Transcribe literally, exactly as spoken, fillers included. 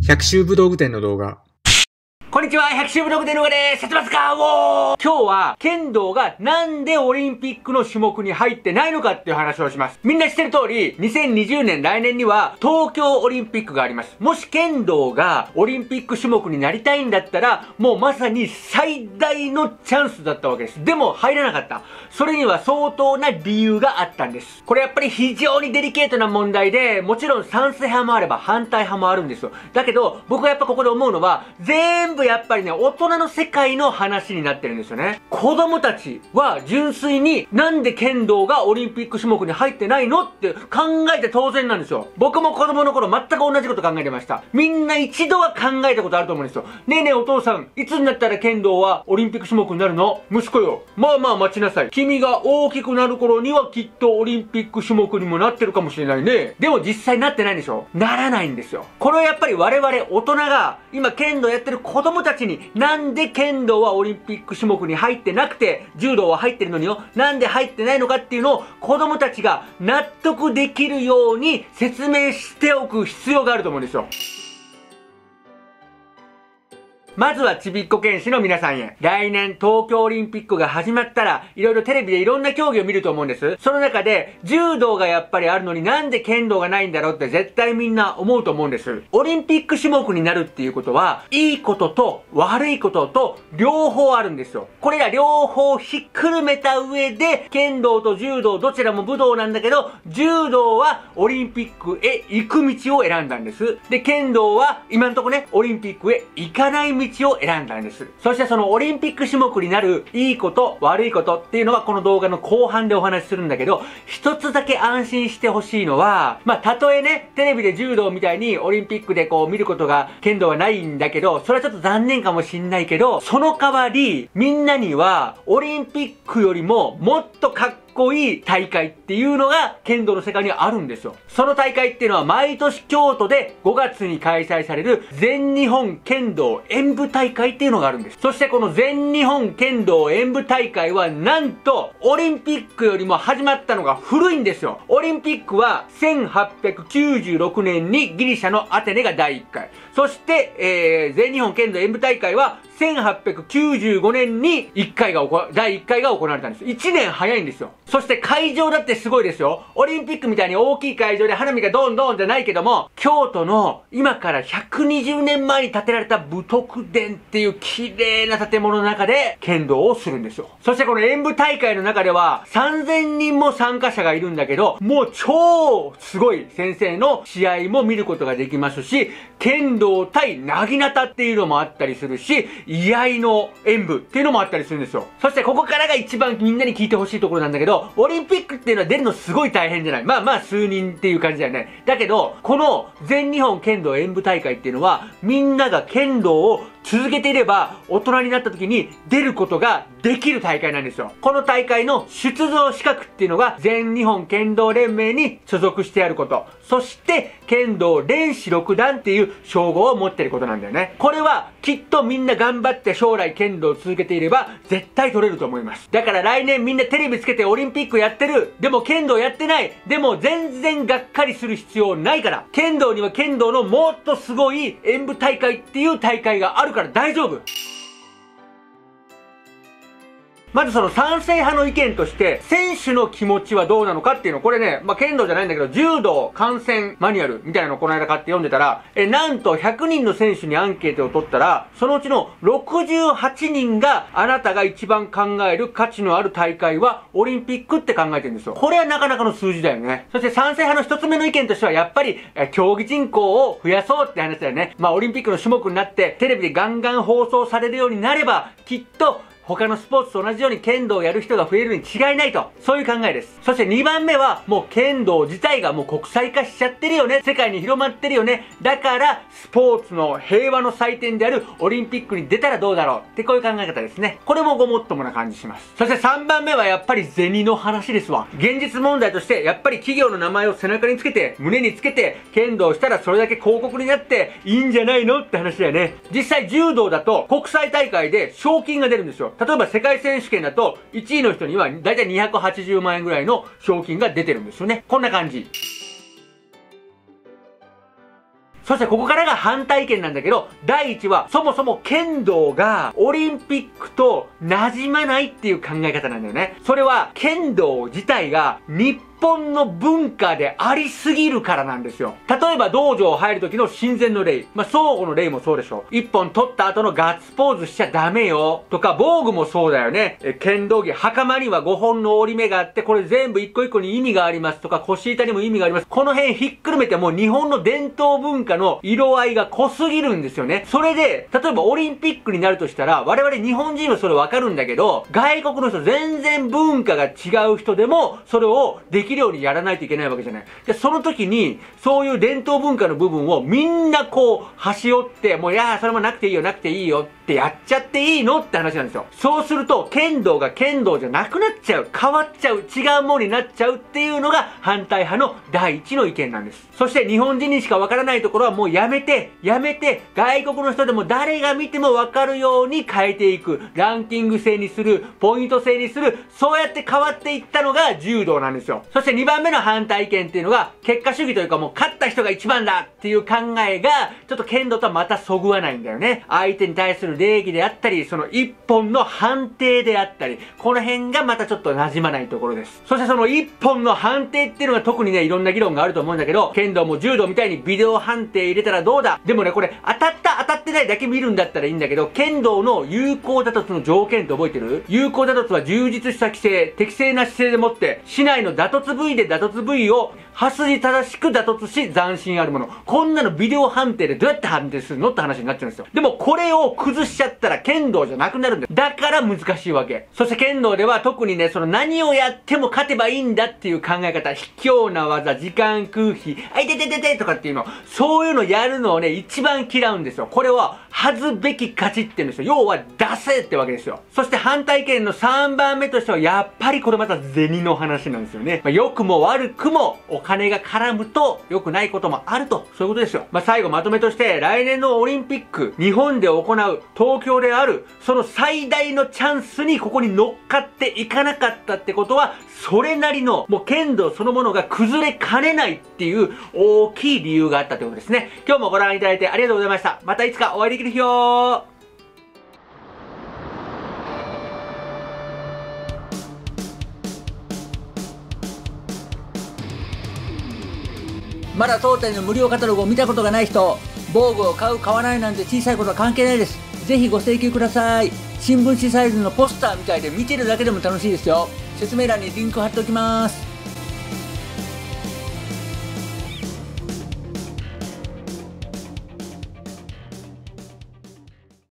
百秋武道具店の動画。 こんにちは、百秋武道具店の動画です。やってますか？おー！今日は、剣道がなんでオリンピックの種目に入ってないのかっていう話をします。みんな知ってる通り、にせんにじゅうねん来年には東京オリンピックがあります。もし剣道がオリンピック種目になりたいんだったら、もうまさに最大のチャンスだったわけです。でも入らなかった。それには相当な理由があったんです。これやっぱり非常にデリケートな問題で、もちろん賛成派もあれば反対派もあるんですよ。だけど、僕はやっぱここで思うのは、全部やっぱりね、大人の世界の話になってるんですよね。子供たちは純粋になんで剣道がオリンピック種目に入ってないのって考えて当然なんですよ。僕も子供の頃全く同じこと考えてました。みんな一度は考えたことあると思うんですよ。ねえねえお父さん、いつになったら剣道はオリンピック種目になるの？息子よ。まあまあ待ちなさい。君が大きくなる頃にはきっとオリンピック種目にもなってるかもしれないね。でも実際なってないんでしょ？ならないんですよ。これはやっぱり我々大人が今剣道やってる子供たちになんで剣道はオリンピック種目に入ってなくて柔道は入ってるのによ、なんで入ってないのかっていうのを子供たちが納得できるように説明しておく必要があると思うんですよ。まずはちびっこ剣士の皆さんへ。来年東京オリンピックが始まったら、いろいろテレビでいろんな競技を見ると思うんです。その中で、柔道がやっぱりあるのになんで剣道がないんだろうって絶対みんな思うと思うんです。オリンピック種目になるっていうことは、いいことと悪いことと両方あるんですよ。これら両方ひっくるめた上で、剣道と柔道どちらも武道なんだけど、柔道はオリンピックへ行く道を選んだんです。で、剣道は今のところね、オリンピックへ行かない道道を選んだんです。そしてそのオリンピック種目になるいいこと悪いことっていうのはこの動画の後半でお話しするんだけど、一つだけ安心してほしいのは、まあたとえねテレビで柔道みたいにオリンピックでこう見ることが剣道はないんだけど、それはちょっと残念かもしんないけど、その代わりみんなにはオリンピックよりももっとかっこいい大会っていうのが剣道の世界にはあるんですよ。その大会っていうのは毎年京都でごがつに開催される全日本剣道演武大会っていうのがあるんです。そしてこの全日本剣道演武大会はなんとオリンピックよりも始まったのが古いんですよ。オリンピックはせんはっぴゃくきゅうじゅうろくねんにギリシャのアテネがだいいっかい。そして、えー、全日本剣道演武大会はせんはっぴゃくきゅうじゅうごねんにいっかいがだいいっかいが行われたんです。いちねん早いんですよ。そして会場だってすごいですよ。オリンピックみたいに大きい会場で花火がドンドンじゃないけども、京都の今からひゃくにじゅうねんまえに建てられた武徳殿っていう綺麗な建物の中で剣道をするんですよ。そしてこの演武大会の中ではさんぜんにんも参加者がいるんだけど、もう超すごい先生の試合も見ることができますし、剣道対なぎなたっていうのもあったりするし、居合の演武っていうのもあったりするんですよ。そしてここからが一番みんなに聞いてほしいところなんだけど、オリンピックっていうのは出るのすごい大変じゃない。まあまあ数人っていう感じだよね。だけど、この全日本剣道演武大会っていうのは、みんなが剣道を続けていれば大人になった時に出ることができる大会なんですよ。この大会の出場資格っていうのが全日本剣道連盟に所属してあること。そして剣道連士六段っていう称号を持っていることなんだよね。これはきっとみんな頑張って将来剣道を続けていれば絶対取れると思います。だから来年みんなテレビつけてオリンピックやってる。でも剣道やってない。でも全然がっかりする必要ないから。剣道には剣道のもっとすごい演武大会っていう大会があるから大丈夫。まずその賛成派の意見として、選手の気持ちはどうなのかっていうの、これね、まあ、剣道じゃないんだけど、柔道観戦マニュアルみたいなのをこの間買って読んでたら、え、なんとひゃくにんの選手にアンケートを取ったら、そのうちのろくじゅうはちにんがあなたが一番考える価値のある大会はオリンピックって考えてるんですよ。これはなかなかの数字だよね。そして賛成派の一つ目の意見としては、やっぱり、え、競技人口を増やそうって話だよね。まあ、オリンピックの種目になって、テレビでガンガン放送されるようになれば、きっと、他のスポーツと同じように剣道をやる人が増えるに違いないと。そういう考えです。そしてにばんめは、もう剣道自体がもう国際化しちゃってるよね。世界に広まってるよね。だから、スポーツの平和の祭典であるオリンピックに出たらどうだろうってこういう考え方ですね。これもごもっともな感じします。そしてさんばんめはやっぱり銭の話ですわ。現実問題として、やっぱり企業の名前を背中につけて、胸につけて、剣道したらそれだけ広告になっていいんじゃないのって話だよね。実際柔道だと国際大会で賞金が出るんですよ。例えば世界選手権だといちいの人にはだいたいにひゃくはちじゅうまんえんぐらいの賞金が出てるんですよね。こんな感じ。 そしてここからが反対意見なんだけど、だいいちはそもそも剣道がオリンピックと馴染まないっていう考え方なんだよね。それは剣道自体が日本の文化でありすぎるからなんですよ。例えば道場入る時の親善の礼。まあ、相互の礼もそうでしょ。一本取った後のガッツポーズしちゃダメよ。とか、防具もそうだよね。え、剣道着、袴にはごほんの折り目があって、これ全部一個一個に意味がありますとか、腰板にも意味があります。この辺ひっくるめてもう日本の伝統文化の色合いが濃すぎるんですよね。それで、例えばオリンピックになるとしたら、我々日本人はそれわかるんだけど、外国の人全然文化が違う人でも、それをできるようにやらないといけないわけじゃない。で、その時に、そういう伝統文化の部分をみんなこう、端折って、もういやーそれもなくていいよ、なくていいよってやっちゃっていいのって話なんですよ。そうすると、剣道が剣道じゃなくなっちゃう、変わっちゃう、違うものになっちゃうっていうのが反対派の第一の意見なんです。そして日本人にしかわからないところはもうやめて、やめて、外国の人でも誰が見てもわかるように変えていく。ランキング制にする、ポイント制にする、そうやって変わっていったのが柔道なんですよ。そしてにばんめの反対意見っていうのが、結果主義というかもう勝った人が一番だっていう考えが、ちょっと剣道とはまたそぐわないんだよね。相手に対する礼儀であったり、その一本の判定であったり、この辺がまたちょっと馴染まないところです。そしてその一本の判定っていうのが特にね、いろんな議論があると思うんだけど、剣道も柔道みたいにビデオ判定入れたらどうだ？でもね、これ当たった当たってないだけ見るんだったらいいんだけど、剣道の有効打突の条件って覚えてる？有効打突は充実した規制、適正な姿勢でもって、市内の打突部位で打突部位を端に正しく打突し斬新あるもの。こんなのビデオ判定でどうやって判定するのって話になっちゃうんですよ。でもこれを崩しちゃったら剣道じゃなくなるんだよ。だから難しいわけ。そして剣道では特にね、その何をやっても勝てばいいんだっていう考え方、卑怯な技、時間空気、あいててててとかっていうの、そういうのやるのをね、一番嫌うんですよ。これは恥ずべき勝ちって言うんですよ。要は出せってわけですよ。そして反対意見のさんばんめとしては、やっぱりこれまた銭の話なんですよね。まあ、良くも悪くもお金が絡むと良くないこともあると、そういうことですよ。まあ、最後まとめとして、来年のオリンピック、日本で行う、東京である、その最大のチャンスにここに乗っかっていかなかったってことは、それなりの、もう剣道そのものが崩れかねないっていう大きい理由があったということですね。今日もご覧いただいてありがとうございました。またいつかお会いできる日を。 まだ当店の無料カタログを見たことがない人、防具を買う買わないなんて小さいことは関係ないです。ぜひご請求ください。新聞紙サイズのポスターみたいで見てるだけでも楽しいですよ。説明欄にリンク貼っておきます。